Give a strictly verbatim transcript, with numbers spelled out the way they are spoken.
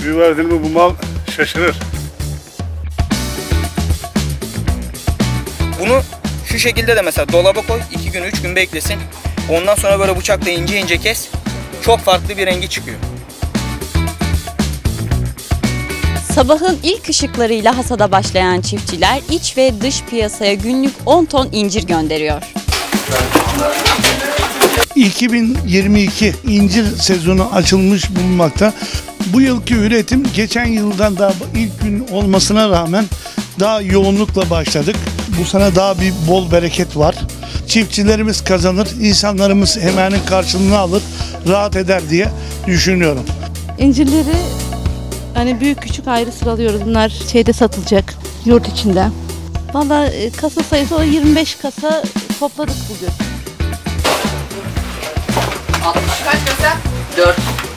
Bir verdin mi bu mal şaşırır. Bunu şu şekilde de mesela dolaba koy, iki gün üç gün beklesin. Ondan sonra böyle bıçakla ince ince kes. Çok farklı bir rengi çıkıyor. Sabahın ilk ışıklarıyla hasada başlayan çiftçiler iç ve dış piyasaya günlük on ton incir gönderiyor. iki bin yirmi iki incir sezonu açılmış bulunmakta. Bu yılki üretim geçen yıldan daha ilk gün olmasına rağmen daha yoğunlukla başladık. Bu sene daha bir bol bereket var. Çiftçilerimiz kazanır, insanlarımız emeğinin karşılığını alır, rahat eder diye düşünüyorum. İncirleri hani büyük küçük ayrı sıralıyoruz. Bunlar şeyde satılacak, yurt içinde. Vallahi kasa sayısı o yirmi beş kasa topladık bugün. altmış kaç kasa? dört.